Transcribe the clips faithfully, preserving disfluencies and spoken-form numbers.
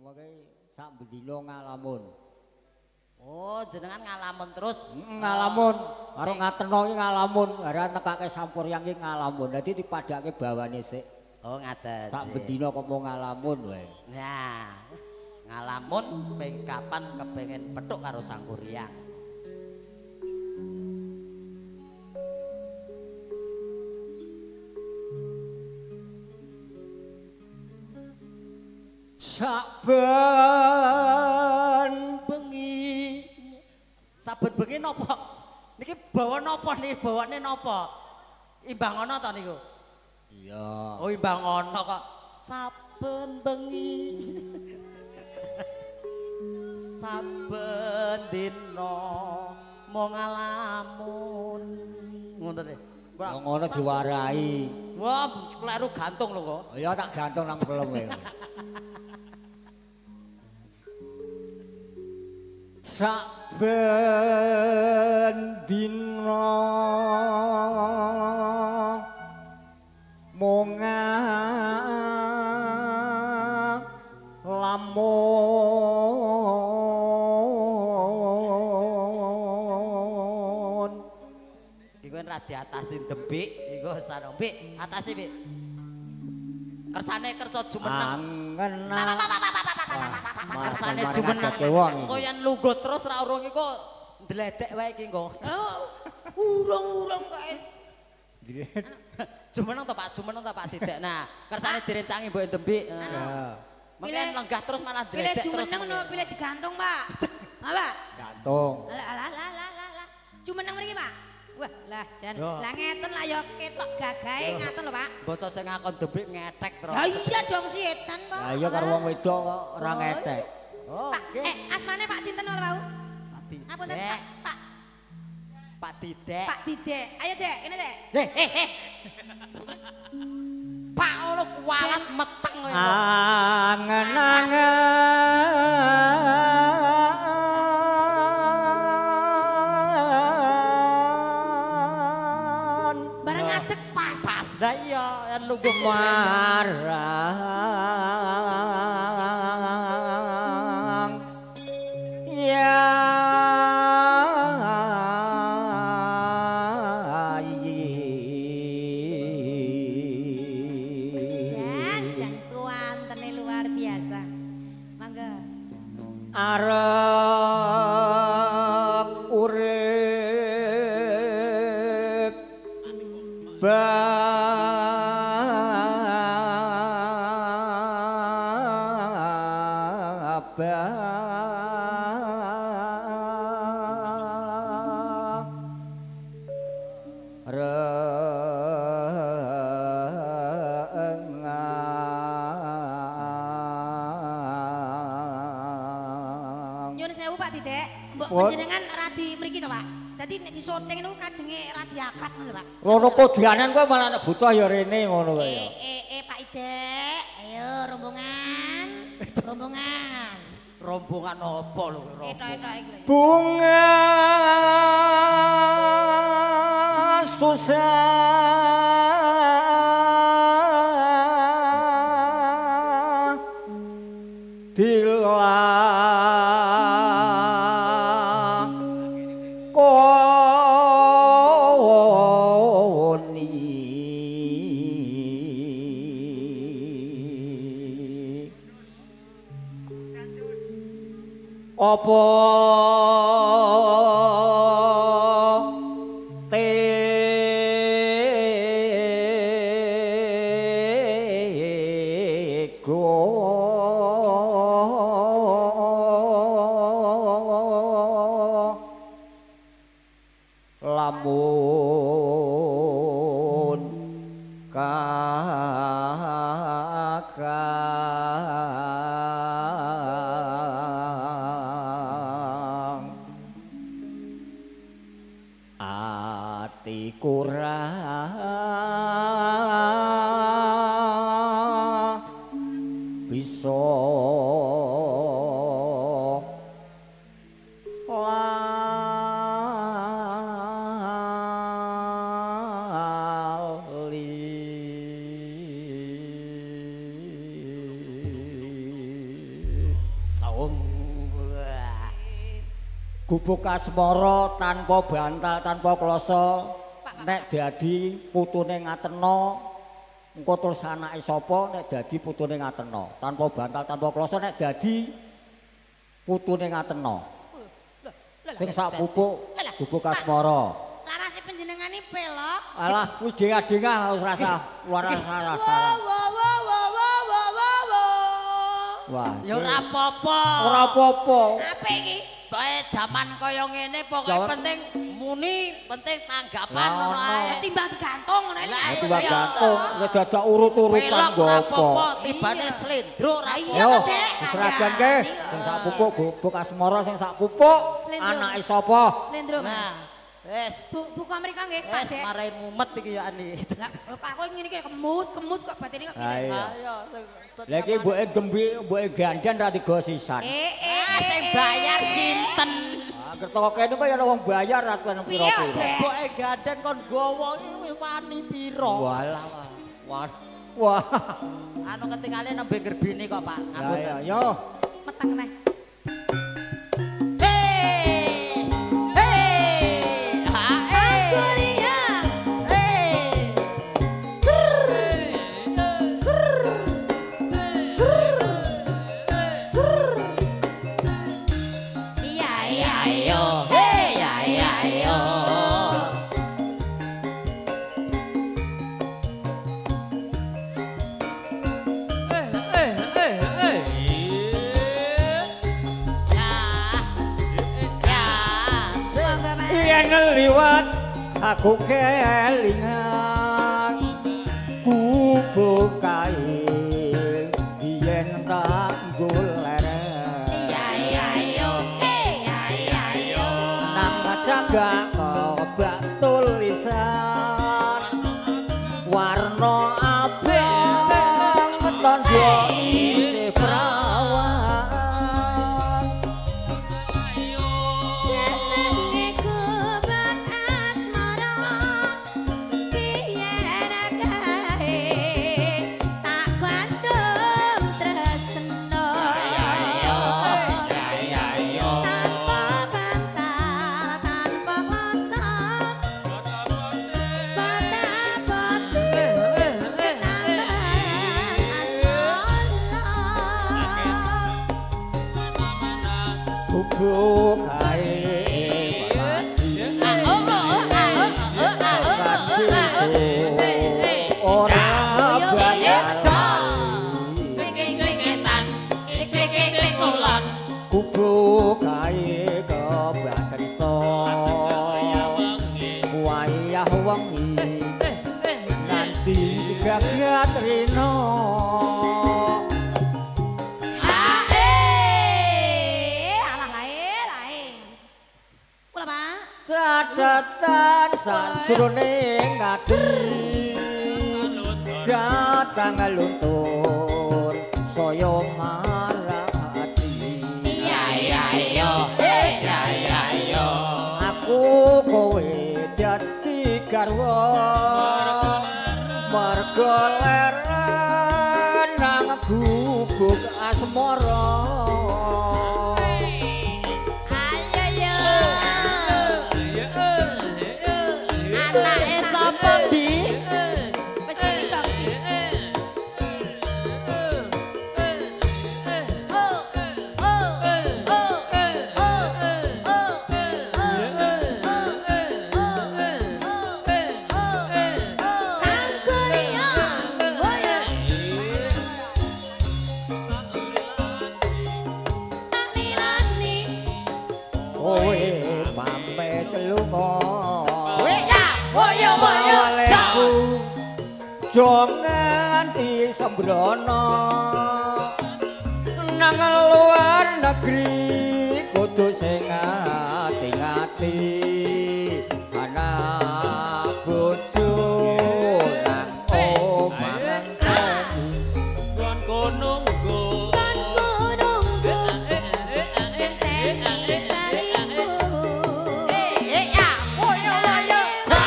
Pokoke sak bendina ngalamun. Oh, jenengan ngalamun terus. Mm, ngalamun, karo ngateno iki ngalamun, arep nekake Sampuryan iki ngalamun. Dadi dipadake bawane sik. Oh, ngaten. Sak bendina kok mau ngalamun wae. Nah, ngalamun ping kapan kepengin petuk karo Sangkuriang. Saben bengi saben bengi napa niki bawa napa niki bawane napa imbang ana ta niku iya oh imbang ana kok saben bengi saben dina mau ngalamun ngoten e ngono diwarai wah kleru gantung lho kok ya tak gantung nang pelem saben dina monga lamun iku ra diatasi dembik iku sanombi atasi Bi kersane kersa jumeneng angen kersane jumeneng kok yen lungguh terus ra urung iku ndledek wae iki engko urung-urung kae jumeneng to Pak jumeneng to Pak Didek nah kersane direncangi mbok dembik mungkin lenggah terus malah ndledek terus jumeneng no pilih digantung Pak apa gantung alah alah alah alah jumeneng mriki Pak wah lah jan lah ngeten lah ya ketok gagahe ngaten lho Pak basa sing ngakon dembik ngetek terus ya iya dong si edan Pak lah iya karo wong wedok kok ora ngetek oh Pak eh asmane Pak sinten lho Pak Apunten Pak Pak Pak Didek Pak Didek ayo Dek ini Dek eh eh eh Pak ono kualat meteng kowe angen-angen bareng ngadeg pas pas dah iya yen lungguh marang ya jan jan suwantene luar biasa mangga arep urip babah rengang nyuwun sewu Pak Didek mbok What? panjenengan radi mriki to Pak dadi nek di syuting niku kajenge radi akrab ngono Pak rono kodianan kowe malah nek butuh ya rene ngono kowe eh ya eh eh Pak Idek ayo rombongan rombongan rombongan apa lho etok-etok iki lho bunga susah dilakoni apa tego lamun kakang ati kurang bisa lali Gubuk Asmara tanpa bantal tanpa kloso nek dadi putune Ngatena engko terus anake sapa nek dadi putune Ngatena tanpa bantal tanpa kloso nek dadi putune Ngatena sing sak pupuk Gubuk Asmara larase panjenengane pelok alah kuwi dengah-dengah wis rasa luar rasa wah ya ora apa-apa ora apa-apa apa iki bae jaman kaya ngene pokoke penting muni penting tanggapan ngono ae timbang digantung ngono Lah, iki timbang gantung wis dadak urut-urutan pelok nggo ora apa apa tibane slendro ora Iya, yo Dek. serajan ke sing sak pupuk Gubuk Asmara sing sak pupuk Slendro. anake sapa Slendro Mas nah wis Bu, buku Amerika nggih Pak wis Dek. marai mumet iki ya ani Lah aku ngene iki kemut, kemut kok batine kok Ha ngene. iya ayo lha iki mbuke gembi mbuke gandan ra tiga sisan Eh eh ah sing bayar sinten Angger toko kene kok ya ana wong bayar ra kuwi pira-pira. Dek? boke gaden kon gowo iki wani pira Walah. Wah. Wah. anu ketinggalan nembe gerbine kok Pak Ya ngapun ya yo. Meteng neh. Hei, hei, ha, Sangkuria. hei. Iya iya Ayo, hei, ayo, ayo. Ya, ya, se- Monggo Mas. Yen liwat aku kelingan gubuk kae yen tak goleren. Iya iya iya. Iya iya iya. Nang jaga kobak tulisan warna abang tondo isih prawan Jenenge Gubuk Asmara. Biyen kae tak gantung tresno. Tanpa bantal, tanpa kloso. Bata-bati tambahan asmara. gubuk kae Ah, oh, oh, oh, ah, oh, oh, ah, oh, oh, oh, ah, oh. ora bayar Klik-klik-klikan, klik-klik-klik kulon. gubuk kae kobak cerita wayah wengi nganti gagat rino Eh, alah lae, lae. Kula, Pak. catatan sajroning ati datang luntur saya marati Iya, iya, iya, eh, iya, iya, iya. aku kowe dadi garwa mergo leren nang gubuk asmara Ayo, yo. Anake sapa, Bi? Wis iki kok sih. Oh, oh, oh, oh, oh, oh, Sangkuria. Oh ya. Tak lilani. kowe pamit lunga Weh, ya, woyo, woyo, ya. Waleku jangan di sembrono nang luar negeri kudu sing ngati-ngati anak bojo nang omah ngenteni Tuan gunung go. Kan gunungku. Ngenteni balimu. Eh, eh, ya, woyo, woyo, ya.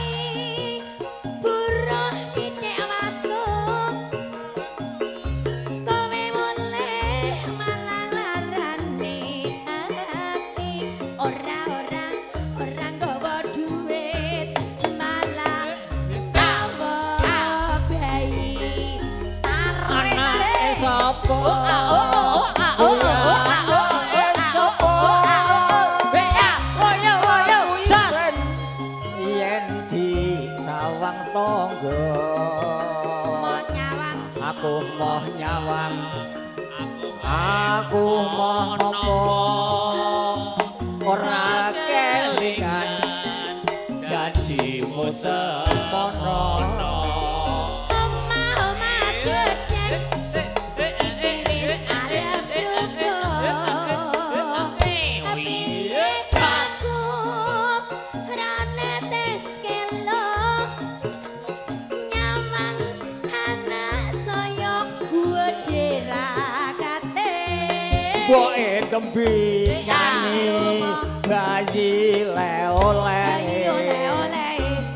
Buruh titik waktu. Kowe mulai malang lara. aku moh nopo ora kelingan janjimu semono omah-omah geden wis arep rubuh piye jago rane tes kelo nyamang anak saya gede rakate boe tembi nyanyi bayi le-oleh oleh-oleh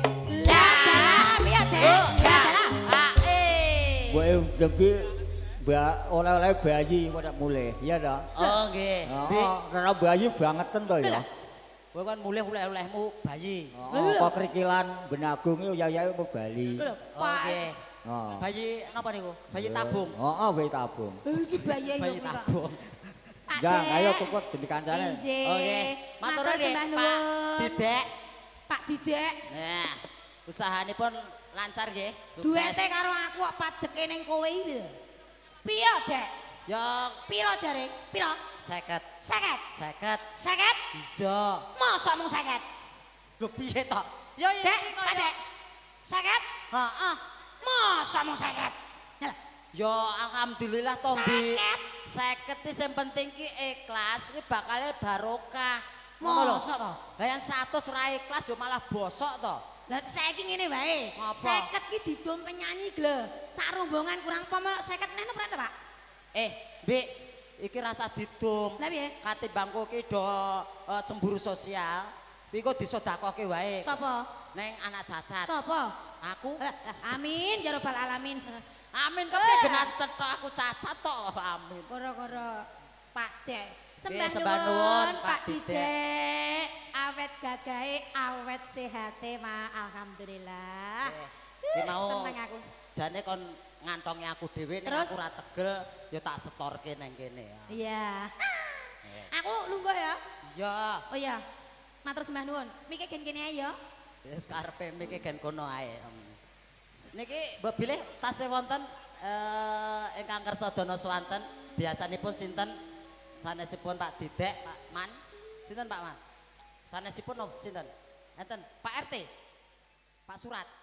lah piye dek lah boe tembi mbak oleh-oleh bayi pada mulai iya dah Oh nggih. oh karena bayi bangetan to ya Kowe kan mulih oleh-olehmu bayi. oh kok krikilan benagung yo ya-ya ke Bali lho Oh pak nggih. oh Bayi napa niku? Bayi tabung. oh oh bayi tabung bayi Bayi yo kok tabung. Jangan, ayo cepet jadi kancane. Injih. Oke. Matur nggih sembah Pak nuwun. Didek. Pak Didek. Nah, usahanipun lancar nggih. Duwete Sukses. karo aku kok pajeke ning kowe iki lho. Piye, Dek? Ya Piro jare? Piro? seket. Seket. Seket. Seket? Bisa. Mosok mung seket? Lho piye to? Ya Dek, iki kok. Pak Dek. Seket? Heeh. Mosok mung seket? Lah, Ya alhamdulillah to, Bi. Seket? Seket iki sing penting ki ikhlas, iki bakale barokah. Ngono lho. mosok to? Lah yang seratus ora ikhlas yo malah bosok to. Lah saiki ngene wae. Apa? Seket ki didom penyanyi gleh. Sak rombongan kurang apa seket nene berapa, Pak? Eh, Bi, iki rasa didum. Lah piye? Katimbang kowe ki do eh, cemburu sosial, iki kok disedekahke wae. Sapa? Neng anak cacat. Sapa? Aku. Lah, lah, amin ya rabbal alamin. Amin kepiye genah cetok aku cacat to. Amin. Koro-koro Pak Dek. Sembah Sembah nuwun, nuwun Pak Pak Didek. Awet gagahe, awet sehate ma alhamdulillah. Ki mau Seneng aku. jane kon ngantongi aku dhewe nek Terus? aku ora tegel ya tak setorke neng kene ya. Iya. Aku lungguh ya. Ya, Oh iya. Matur sembah nuwun. Miki gen kene ae ya. wis karepe miki gen kono ae. Niki mbok bilih tasih wonten eh ingkang kersa dana swanten biasanipun sinten? Sanesipun Pak Didek, Pak Man. Sinten Pak Man? Sanesipun oh, sinten? Enten Pak R T. Pak Surat.